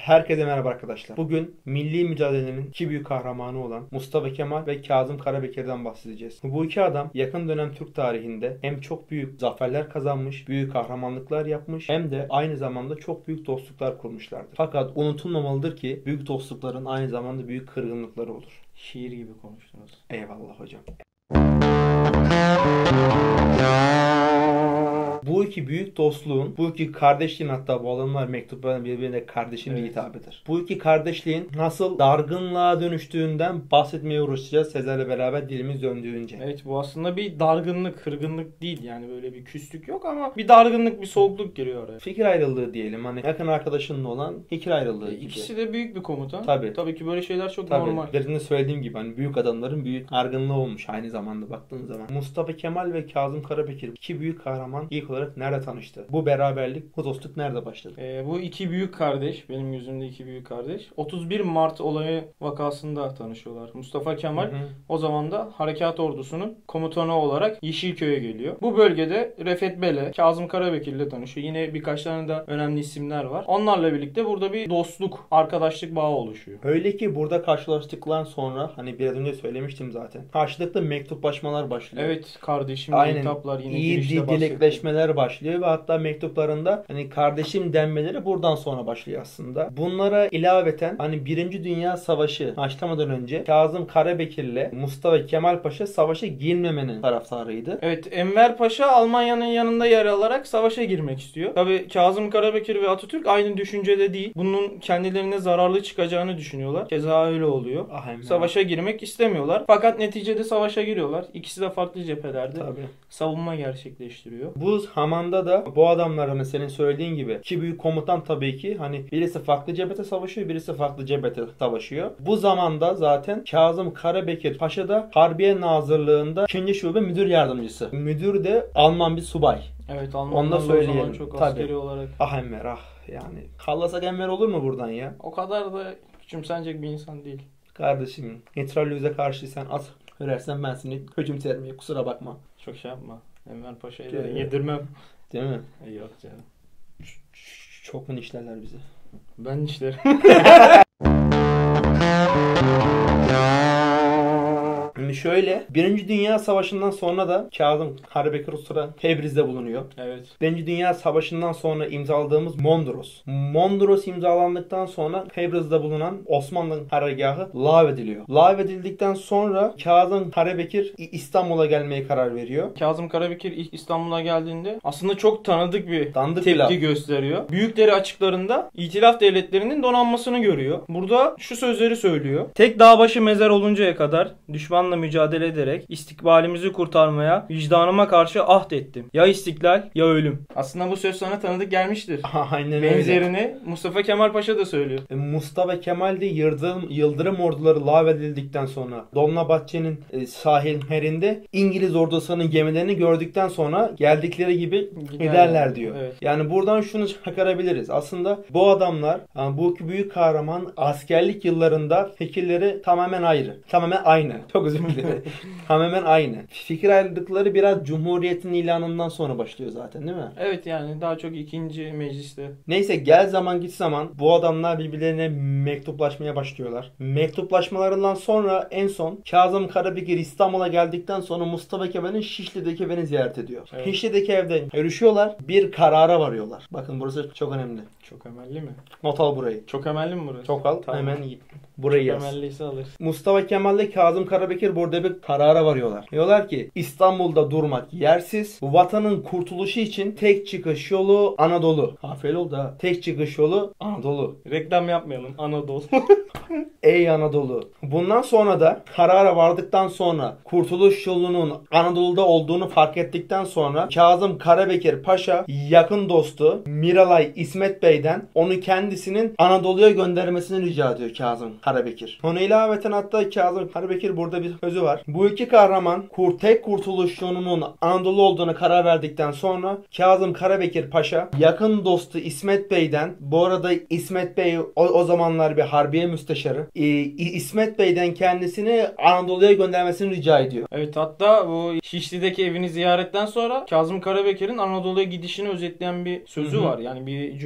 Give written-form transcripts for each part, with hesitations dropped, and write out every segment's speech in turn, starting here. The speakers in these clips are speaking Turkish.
Herkese merhaba arkadaşlar. Bugün milli mücadelenin iki büyük kahramanı olan Mustafa Kemal ve Kazım Karabekir'den bahsedeceğiz. Bu iki adam yakın dönem Türk tarihinde hem çok büyük zaferler kazanmış, büyük kahramanlıklar yapmış hem de aynı zamanda çok büyük dostluklar kurmuşlardır. Fakat unutulmamalıdır ki büyük dostlukların aynı zamanda büyük kırgınlıkları olur. Şiir gibi konuştunuz. Eyvallah hocam. Bu iki büyük dostluğun, bu iki kardeşliğin, hatta bu adamlar mektuplarına birbirine kardeşim diye hitap eder. Bu iki kardeşliğin nasıl dargınlığa dönüştüğünden bahsetmeye uğraşacağız Sezer'le beraber dilimiz döndüğünce. Evet, bu aslında bir dargınlık, kırgınlık değil yani, böyle bir küslük yok ama bir dargınlık, bir soğukluk giriyor oraya. Fikir ayrılığı diyelim, hani yakın arkadaşınla olan fikir ayrılığı gibi. İkisi de büyük bir komutan. Tabii ki böyle şeyler çok Tabii. normal. Derin de söylediğim gibi hani büyük adamların büyük dargınlığı olmuş aynı zamanda baktığın zaman. Mustafa Kemal ve Kazım Karabekir, iki büyük kahraman ilk olarak nerede tanıştı? Bu beraberlik, bu dostluk nerede başladı? Bu iki büyük kardeş, benim gözümde iki büyük kardeş, 31 Mart olayı vakasında tanışıyorlar. Mustafa Kemal o zaman da Harekat Ordusu'nun komutanı olarak Yeşilköy'e geliyor. Bu bölgede Refet Bele, Kazım Karabekir ile tanışıyor. Yine birkaç tane de önemli isimler var. Onlarla birlikte burada bir dostluk, arkadaşlık bağı oluşuyor. Öyle ki burada karşılaştıktan sonra hani biraz önce söylemiştim zaten. Karşılıklı mektuplaşmalar başlıyor. Evet kardeşim, hitaplar, yine iyi girişte dilekleşmeler başlıyor ve hatta mektuplarında hani kardeşim denmeleri buradan sonra başlıyor aslında. Bunlara ilaveten hani Birinci Dünya Savaşı başlamadan önce Kazım Karabekir'le Mustafa Kemal Paşa savaşa girmemenin taraftarıydı. Evet, Enver Paşa Almanya'nın yanında yer alarak savaşa girmek istiyor. Tabii Kazım Karabekir ve Atatürk aynı düşüncede değil. Bunun kendilerine zararlı çıkacağını düşünüyorlar. Keza öyle oluyor. Savaşa girmek istemiyorlar. Fakat neticede savaşa giriyorlar. İkisi de farklı cephelerde savunma gerçekleştiriyor. Bu zamanda da bu adamlar hani senin söylediğin gibi iki büyük komutan tabii ki hani birisi farklı cephete savaşıyor, birisi farklı cephete savaşıyor. Bu zamanda zaten Kazım Karabekir Paşa da Harbiye Nazırlığında 2. Şube Müdür Yardımcısı. Müdür de Alman bir subay. Evet, Almanlar o zaman çok askeri olarak. Ah Enver ah, yani kallasak Enver olur mu buradan ya? O kadar da küçümsenecek bir insan değil. Kardeşim, Nitralüze karşıysan at hörersen ben seni kötümserim, kusura bakma. Çok şey yapma. Enver Paşa'yı da yedirmem. Değil mi? Yok canım. Çok mu işlerler bizi? Ben işlerim. Şimdi şöyle, Birinci Dünya Savaşı'ndan sonra da Kazım Karabekir o sıra Tebriz'de bulunuyor. Evet. Birinci Dünya Savaşı'ndan sonra imzaladığımız Mondros. Mondros imzalandıktan sonra Tebriz'de bulunan Osmanlı karargahı lağvediliyor. Lağvedildikten sonra Kazım Karabekir İstanbul'a gelmeye karar veriyor. Kazım Karabekir ilk İstanbul'a geldiğinde aslında çok tanıdık bir tepki pilav gösteriyor. Büyükleri açıklarında İtilaf devletlerinin donanmasını görüyor. Burada şu sözleri söylüyor. Tek dağbaşı mezar oluncaya kadar düşmanla mücadele ederek istikbalimizi kurtarmaya vicdanıma karşı ahd ettim. Ya istiklal ya ölüm. Aslında bu söz sana tanıdık gelmiştir. Aynen öyle. Benzerini Mustafa Kemal Paşa da söylüyor. Mustafa Kemal de Yıldırım orduları lağvedildikten sonra Dolmabahçe'nin sahillerinde İngiliz ordusunun gemilerini gördükten sonra geldikleri gibi giderler diyor. Evet. Yani buradan şunu çıkarabiliriz. Aslında bu adamlar, yani bu büyük kahraman askerlik yıllarında fikirleri tamamen ayrı. Tamamen aynı. Çok özür dilerim. Tamamen aynı. Fikir ayrılıkları biraz Cumhuriyet'in ilanından sonra başlıyor zaten, değil mi? Evet, yani daha çok ikinci mecliste. Neyse, gel zaman git zaman bu adamlar birbirlerine mektuplaşmaya başlıyorlar. Mektuplaşmalarından sonra en son Kazım Karabekir İstanbul'a geldikten sonra Mustafa Kemal'in Şişli'deki evini ziyaret ediyor. Evet. Şişli'deki evde görüşüyorlar. Bir karara varıyorlar. Bakın burası çok önemli. Çok emelli mi? Not al burayı. Çok emelli mi burası? Çok al. Tamam. Hemen burayı yaz. Çok emelliyse alır. Mustafa Kemal ile Kazım Karabekir burada bir karara varıyorlar. Diyorlar ki İstanbul'da durmak yersiz. Vatanın kurtuluşu için tek çıkış yolu Anadolu. Hafif oldu ha. Tek çıkış yolu Anadolu. Reklam yapmayalım. Anadolu. Ey Anadolu. Bundan sonra da karara vardıktan sonra kurtuluş yolunun Anadolu'da olduğunu fark ettikten sonra Kazım Karabekir Paşa yakın dostu Miralay İsmet Bey'den onu kendisinin Anadolu'ya göndermesini rica ediyor Kazım Karabekir. Ona ilaveten hatta Kazım Karabekir burada bir sözü var. Bu iki kahraman tek kurtuluş yolunun Anadolu olduğunu karar verdikten sonra Kazım Karabekir Paşa yakın dostu İsmet Bey'den, bu arada İsmet Bey o zamanlar bir harbiye müsteşarı, İsmet Bey'den kendisini Anadolu'ya göndermesini rica ediyor. Evet, hatta bu Şişli'deki evini ziyaretten sonra Kazım Karabekir'in Anadolu'ya gidişini özetleyen bir sözü var. Yani bir cümle kuruyor.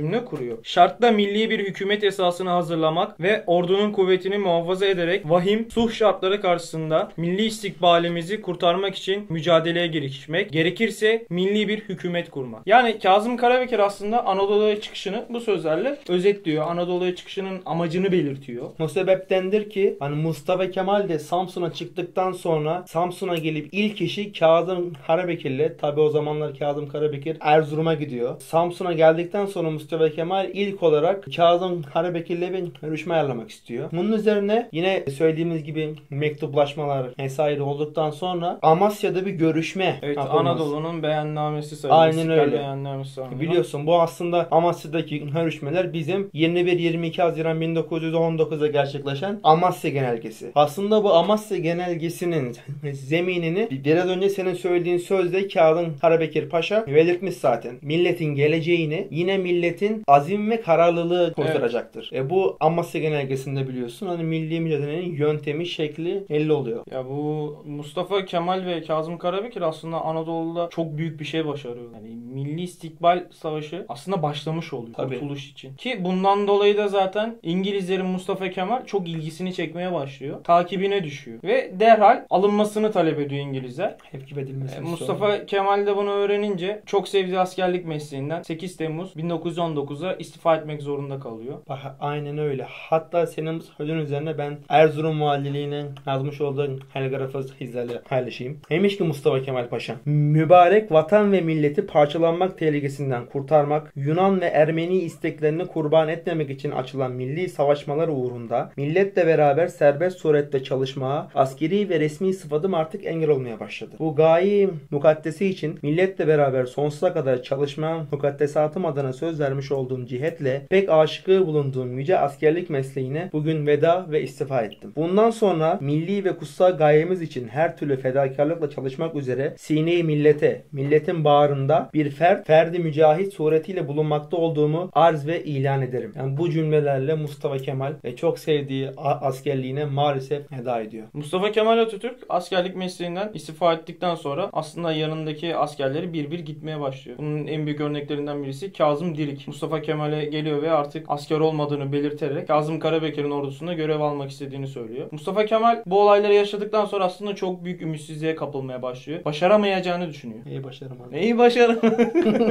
okuyor. Şartta milli bir hükümet esasını hazırlamak ve ordunun kuvvetini muhafaza ederek vahim sulh şartları karşısında milli istikbalimizi kurtarmak için mücadeleye girişmek, gerekirse milli bir hükümet kurmak. Yani Kazım Karabekir aslında Anadolu'ya çıkışını bu sözlerle özetliyor. Anadolu'ya çıkışının amacını belirtiyor. O sebeptendir ki hani Mustafa Kemal de Samsun'a çıktıktan sonra Samsun'a gelip ilk işi Kazım Karabekir'le, tabi o zamanlar Kazım Karabekir Erzurum'a gidiyor. Samsun'a geldikten sonra Mustafa Kemal ilk olarak Kazım Karabekir'le bir görüşme ayarlamak istiyor. Bunun üzerine yine söylediğimiz gibi mektuplaşmalar vesaire olduktan sonra Amasya'da bir görüşme Evet, yapılması. Anadolu'nun beyannamesi sayılır. Aynen öyle. Beyannamesi Biliyorsun bu aslında Amasya'daki görüşmeler bizim 21-22 Haziran 1919'da gerçekleşen Amasya Genelgesi. Aslında bu Amasya Genelgesi'nin zeminini biraz önce senin söylediğin sözde Kazım Karabekir Paşa belirtmiş zaten. Milletin geleceğini yine milletin azim ve kararlılığı kurtaracaktır. Bu Amasya Genelgesi'nde biliyorsun hani milli mücadelenin yöntemi, şekli belli oluyor. Ya bu Mustafa Kemal ve Kazım Karabekir aslında Anadolu'da çok büyük bir şey başarıyor. Yani Milli İstikbal Savaşı aslında başlamış oluyor kurtuluş için. Ki bundan dolayı da zaten İngilizlerin Mustafa Kemal çok ilgisini çekmeye başlıyor. Takibine düşüyor. Ve derhal alınmasını talep ediyor İngilizler. Hep edilmesini Mustafa Kemal de bunu öğrenince çok sevdiği askerlik mesleğinden 8 Temmuz 1919'da istifa etmek zorunda kalıyor. Aynen öyle. Hatta senin sözün üzerine ben Erzurum Valiliğine yazmış olduğum telgrafı sizlerle paylaşayım. Demiş ki Mustafa Kemal Paşa, mübarek vatan ve milleti parçalanmak tehlikesinden kurtarmak, Yunan ve Ermeni isteklerini kurban etmemek için açılan milli savaşmalar uğrunda milletle beraber serbest surette çalışmaya askeri ve resmi sıfatım artık engel olmaya başladı. Bu gaye mukaddesi için milletle beraber sonsuza kadar çalışma mukaddesatım adına söz vermiş olduğum cihetle pek aşıkı bulunduğum yüce askerlik mesleğine bugün veda ve istifa ettim. Bundan sonra milli ve kutsal gayemiz için her türlü fedakarlıkla çalışmak üzere sine-i millete, milletin bağrında bir ferdi mücahit suretiyle bulunmakta olduğumu arz ve ilan ederim. Yani bu cümlelerle Mustafa Kemal çok sevdiği askerliğine maalesef veda ediyor. Mustafa Kemal Atatürk askerlik mesleğinden istifa ettikten sonra aslında yanındaki askerleri bir bir gitmeye başlıyor. Bunun en büyük örneklerinden birisi Kazım Dirik. Mustafa Kemal'e geliyor ve artık asker olmadığını belirterek Kazım Karabekir'in ordusunda görev almak istediğini söylüyor. Mustafa Kemal bu olayları yaşadıktan sonra aslında çok büyük ümitsizliğe kapılmaya başlıyor. Başaramayacağını düşünüyor. Neyi başaramadı? Neyi başaramadı?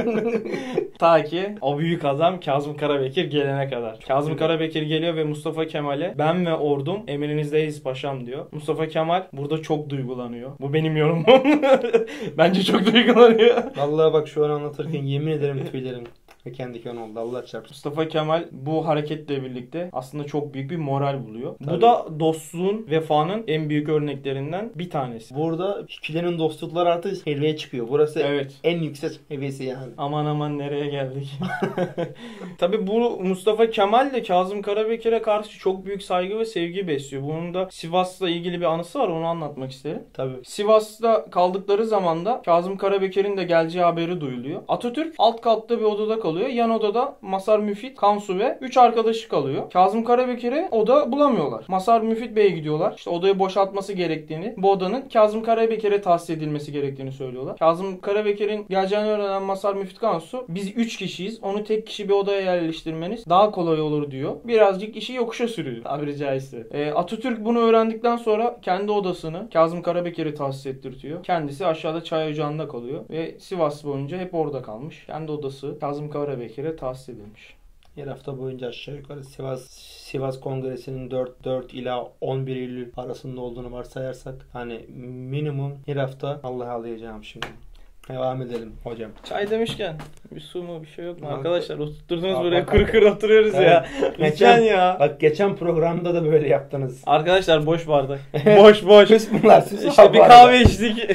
Ta ki o büyük adam Kazım Karabekir gelene kadar. Kazım Karabekir geliyor ve Mustafa Kemal'e ben ve ordum emrinizdeyiz paşam diyor. Mustafa Kemal burada çok duygulanıyor. Bu benim yorumum. Bence çok duygulanıyor. Vallahi bak şu an anlatırken yemin ederim tüylerim kendi kön oldu. Allah çarpsın. Mustafa Kemal bu hareketle birlikte aslında çok büyük bir moral buluyor. Tabii. Bu da dostluğun, vefanın en büyük örneklerinden bir tanesi. Burada ikililerin dostlukları artık seviyeye çıkıyor. Burası en yüksek seviyesi yani. Aman nereye geldik. Tabii bu Mustafa Kemal de Kazım Karabekir'e karşı çok büyük saygı ve sevgi besliyor. Bunun da Sivas'la ilgili bir anısı var. Onu anlatmak isterim. Tabii. Sivas'ta kaldıkları zaman da Kazım Karabekir'in de geleceği haberi duyuluyor. Atatürk alt katta bir odada kalıyor. Yan odada Masar Müfit, Kansu ve 3 arkadaşı kalıyor. Kazım Karabekir'e oda bulamıyorlar. Masar Müfit Bey'e gidiyorlar. İşte odayı boşaltması gerektiğini, bu odanın Kazım Karabekir'e tahsis edilmesi gerektiğini söylüyorlar. Kazım Karabekir'in geleceğini öğrenen Masar Müfit Kansu, biz 3 kişiyiz. Onu tek kişi bir odaya yerleştirmeniz daha kolay olur diyor. Birazcık işi yokuşa sürüyor tabiri caizse. Atatürk bunu öğrendikten sonra kendi odasını Kazım Karabekir'e tahsis ettirtiyor. Kendisi aşağıda çay ocağında kalıyor ve Sivas boyunca hep orada kalmış. Kendi odası Kazım Karabekir'e tahsis edilmiş. Her hafta boyunca aşağı yukarı Sivas Kongresi'nin 4 ila 11 Eylül arasında olduğunu varsayarsak hani minimum her hafta Allah'a alacağım şimdi. Devam edelim hocam. Çay demişken bir su mu bir şey yok mu arkadaşlar? Oturtturdunuz buraya kır oturuyoruz ya. Lütfen ya. Bak geçen programda da böyle yaptınız. Arkadaşlar boş bardak. boş. Süs bunlar. İşte bir kahve içtik.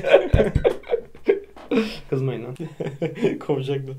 Kızmayın lan. Kovacaktı.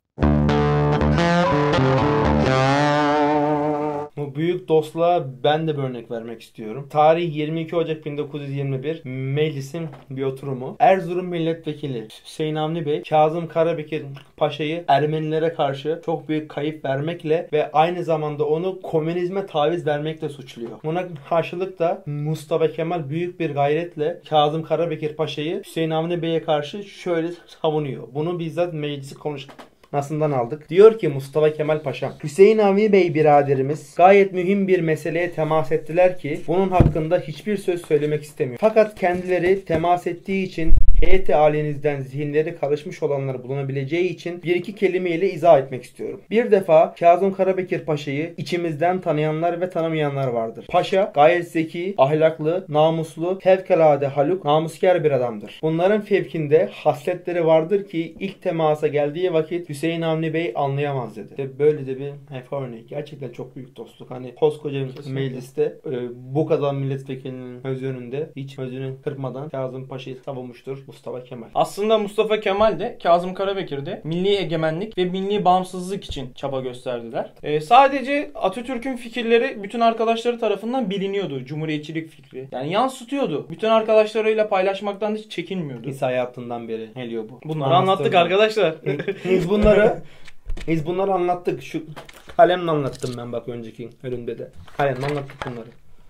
Bu büyük dostluğa ben de bir örnek vermek istiyorum. Tarih 22 Ocak 1921 meclisin bir oturumu. Erzurum Milletvekili Hüseyin Avni Bey, Kazım Karabekir Paşa'yı Ermenilere karşı çok büyük kayıp vermekle ve aynı zamanda onu komünizme taviz vermekle suçluyor. Buna karşılık da Mustafa Kemal büyük bir gayretle Kazım Karabekir Paşa'yı Hüseyin Avni Bey'e karşı şöyle savunuyor. Bunu bizzat meclisi açıklamasından aldık. Diyor ki Mustafa Kemal Paşa, Hüseyin Avni Bey biraderimiz gayet mühim bir meseleye temas ettiler ki bunun hakkında hiçbir söz söylemek istemiyor. Fakat kendileri temas ettiği için heyeti alinizden zihinleri karışmış olanlar bulunabileceği için bir iki kelimeyle izah etmek istiyorum. Bir defa Kazım Karabekir Paşa'yı içimizden tanıyanlar ve tanımayanlar vardır. Paşa gayet zeki, ahlaklı, namuslu, fevkalade haluk, namuskar bir adamdır. Bunların fevkinde hasletleri vardır ki ilk temasa geldiği vakit Hüseyin Avni Bey anlayamaz dedi. İşte böyle de bir örnek. Gerçekten çok büyük dostluk. Hani koskoca mecliste bu kadar milletvekilinin öz önünde hiç özünü kırpmadan Kazım Paşa'yı savunmuştur Mustafa Kemal. Aslında Mustafa Kemal de Kazım Karabekir de milli egemenlik ve milli bağımsızlık için çaba gösterdiler. Sadece Atatürk'ün fikirleri bütün arkadaşları tarafından biliniyordu. Cumhuriyetçilik fikri. Yani yansıtıyordu. Bütün arkadaşlarıyla paylaşmaktan hiç çekinmiyordu. Biz hayatından beri geliyor bu. Bunları anlattık arkadaşlar. Biz bunları anlattık. Şu kalemle anlattım ben bak önceki bölümde de. Kalemle anlattık bunları.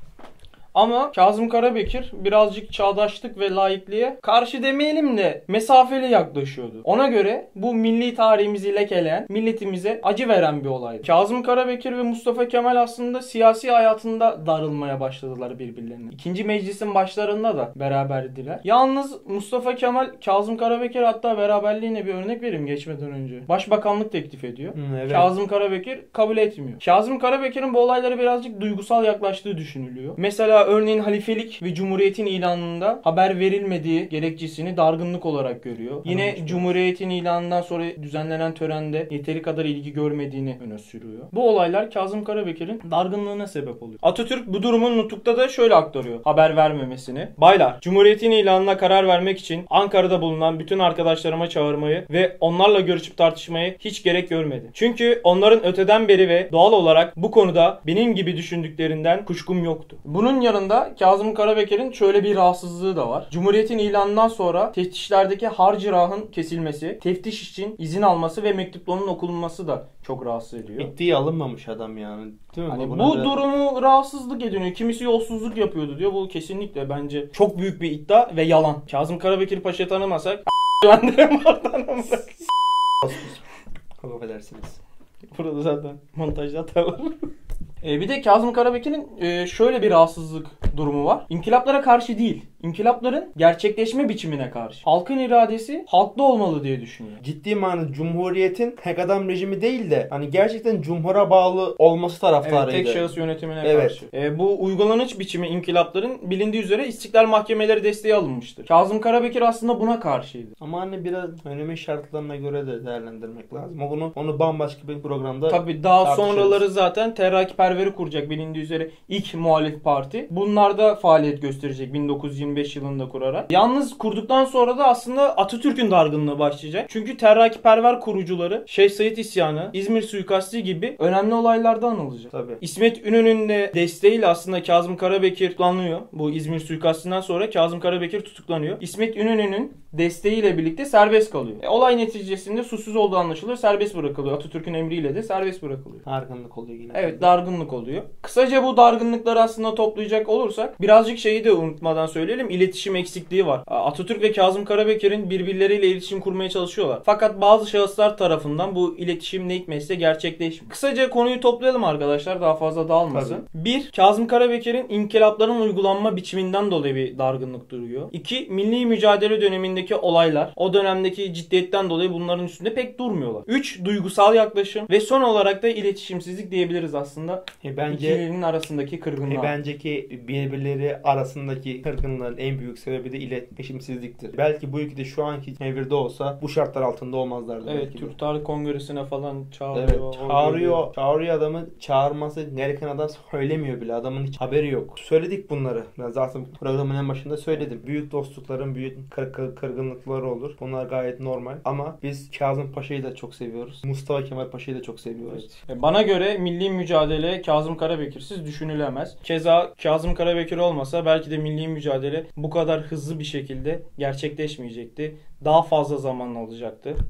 Ama Kazım Karabekir birazcık çağdaşlık ve laikliğe karşı demeyelim de mesafeli yaklaşıyordu. Ona göre bu milli tarihimizi lekeleyen, milletimize acı veren bir olaydı. Kazım Karabekir ve Mustafa Kemal aslında siyasi hayatında darılmaya başladılar birbirlerine. İkinci meclisin başlarında da beraberdiler. Yalnız Mustafa Kemal, Kazım Karabekir hatta beraberliğine bir örnek vereyim geçmeden önce. Başbakanlık teklif ediyor. Evet. Kazım Karabekir kabul etmiyor. Kazım Karabekir'in bu olaylara birazcık duygusal yaklaştığı düşünülüyor. Mesela örneğin halifelik ve cumhuriyetin ilanında haber verilmediği gerekçesini dargınlık olarak görüyor. Yine cumhuriyetin ilanından sonra düzenlenen törende yeteri kadar ilgi görmediğini öne sürüyor. Bu olaylar Kazım Karabekir'in dargınlığına sebep oluyor. Atatürk bu durumun nutukta da şöyle aktarıyor haber vermemesini. Baylar, cumhuriyetin ilanına karar vermek için Ankara'da bulunan bütün arkadaşlarıma çağırmayı ve onlarla görüşüp tartışmayı hiç gerek görmedi. Çünkü onların öteden beri ve doğal olarak bu konuda benim gibi düşündüklerinden kuşkum yoktu. Bunun yanında Kazım Karabekir'in şöyle bir rahatsızlığı da var. Cumhuriyetin ilanından sonra teftişlerdeki harcırahın kesilmesi, teftiş için izin alması ve mektuplarının okunması da çok rahatsız ediyor. Ciddiye alınmamış adam yani. Değil mi? Hani bu durumu rahatsızlık ediniyor. Kimisi yolsuzluk yapıyordu diyor. Bu kesinlikle bence çok büyük bir iddia ve yalan. Kazım Karabekir Paşa'yı tanımasak tanımasak. Affedersiniz. Burada zaten montajda atarlar. Bir de Kazım Karabekir'in şöyle bir rahatsızlık durumu var. İnkılaplara karşı değil, inkılapların gerçekleşme biçimine karşı. Halkın iradesi halkta olmalı diye düşünüyor. Ciddi manada Cumhuriyet'in tek adam rejimi değil de hani gerçekten cumhura bağlı olması taraftarıydı. Evet, tek şahıs yönetimine karşı. Bu uygulanış biçimi inkılapların bilindiği üzere istiklal mahkemeleri desteği alınmıştır. Kazım Karabekir aslında buna karşıydı. Ama hani biraz önemi şartlarına göre de değerlendirmek lazım. Onu bambaşka bir programda tabii daha sonraları zaten Terakkiperver'i kuracak bilindiği üzere ilk muhalif parti. Bunlarda faaliyet gösterecek 1925 yılında kurarak. Yalnız kurduktan sonra da aslında Atatürk'ün dargınlığı başlayacak. Çünkü Terakkiperver kurucuları Şeyh Said isyanı, İzmir suikasti gibi önemli olaylarda anılacak. Tabii. İsmet İnönü'nün de desteğiyle aslında Kazım Karabekir tutuklanıyor. Bu İzmir suikastinden sonra Kazım Karabekir tutuklanıyor. İsmet İnönü'nün desteğiyle birlikte serbest kalıyor. Olay neticesinde suçsuz olduğu anlaşılıyor. Serbest bırakılıyor. Atatürk'ün emriyle de serbest bırakılıyor. Dargınlık oluyor yine. Evet, dargınlık oluyor. Kısaca bu dargınlıkları aslında toplayacak olursak birazcık şeyi de unutmadan söyleyelim. İletişim eksikliği var. Atatürk ve Kazım Karabekir'in birbirleriyle iletişim kurmaya çalışıyorlar. Fakat bazı şahıslar tarafından bu iletişim ne hikmetse gerçekleşmiyor. Kısaca konuyu toplayalım arkadaşlar. Daha fazla dağılmasın. Tabii. 1. Kazım Karabekir'in inkılapların uygulanma biçiminden dolayı bir dargınlık duruyor. 2. Milli mücadele dönemindeki olaylar. O dönemdeki ciddiyetten dolayı bunların üstünde pek durmuyorlar. 3. Duygusal yaklaşım. Ve son olarak da iletişimsizlik diyebiliriz aslında. İkilinin arasındaki kırgınlığa. Bence ki birbirleri arasındaki kırgınlığın en büyük sebebi de iletişimsizliktir. Belki bu ikisi şu anki devirde olsa bu şartlar altında olmazlardı. Evet, Türk Tarih Kongresine falan çağırıyor. Evet, çağırıyor adamı. Çağırması gereken adam söylemiyor bile. Adamın hiç haberi yok. Söyledik bunları. Ben zaten programın en başında söyledim. Büyük dostlukların büyük kırgınlıkları olur. Bunlar gayet normal. Ama biz Kazım Paşa'yı da çok seviyoruz. Mustafa Kemal Paşa'yı da çok seviyoruz. Evet. Bana göre milli mücadele Kazım Karabekir'siz düşünülemez. Keza Kazım Karabekir olmasa belki de milli mücadele bu kadar hızlı bir şekilde gerçekleşmeyecekti. Daha fazla zaman alacaktı.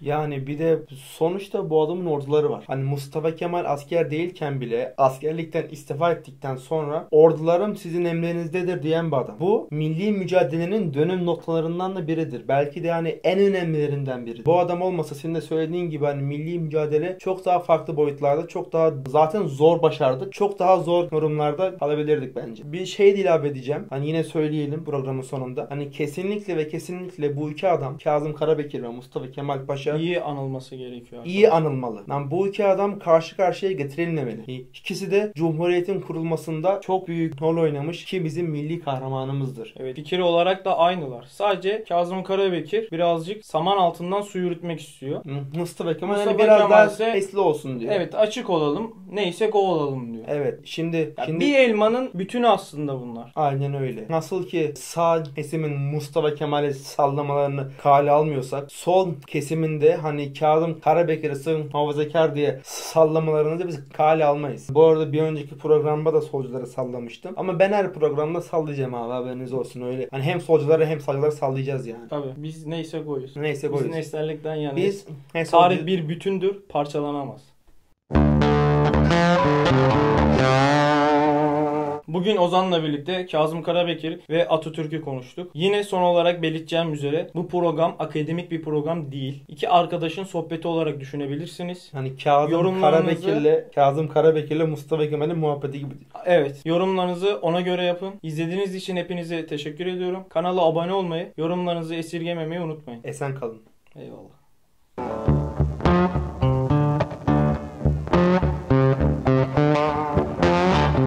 Yani bir de sonuçta bu adamın orduları var. Hani Mustafa Kemal asker değilken bile askerlikten istifa ettikten sonra ordularım sizin emrinizdedir diyen bir adam. Bu milli mücadelenin dönüm noktalarından da biridir. Belki de yani en önemlilerinden biri. Bu adam olmasa senin de söylediğin gibi hani milli mücadele çok daha farklı boyutlarda, çok daha zaten zor başardık. Çok daha zor yorumlarda kalabilirdik bence. Bir şey de ilave edeceğim. Hani yine söyleyelim programın sonunda. Hani kesinlikle ve kesinlikle bu iki adam Kazım Karabekir ve Mustafa Kemal Paşa İyi anılması gerekiyor. iyi anılmalı. Yani bu iki adam karşı karşıya getirilmemeli. İkisi de Cumhuriyet'in kurulmasında çok büyük rol oynamış ki bizim milli kahramanımızdır. Evet, fikir olarak da aynılar. Sadece Kazım Karabekir birazcık saman altından su yürütmek istiyor. Mustafa Kemal Mustafa hani biraz Kemal daha ise sesli olsun diyor. Evet, açık olalım. Neyse o olalım diyor. Evet. Şimdi Bir elmanın bütünü aslında bunlar. aynen öyle. Nasıl ki sağ kesimin Mustafa Kemal'e sallamalarını kale almıyorsak, sol kesiminde hani Kazım Karabekir'i sığın muhafazakar diye sallamalarını da biz kale almayız. Bu arada bir önceki programda da solcuları sallamıştım. Ama ben her programda sallayacağım abi, haberiniz olsun öyle. Hani hem solcuları hem sağcıları sallayacağız yani. Tabii biz neyse koyuz. Neyse Biz koyuz. eserlikten yanayız. Biz Tarih bir bütündür, parçalanamaz. Bugün Ozan'la birlikte Kazım Karabekir ve Atatürk'ü konuştuk. Yine son olarak belirteceğim üzere bu program akademik bir program değil. İki arkadaşın sohbeti olarak düşünebilirsiniz. hani Kazım Karabekir'le Mustafa Kemal'in muhabbeti gibi. Evet, yorumlarınızı ona göre yapın. İzlediğiniz için hepinize teşekkür ediyorum. Kanala abone olmayı, yorumlarınızı esirgememeyi unutmayın. Esen kalın. Eyvallah.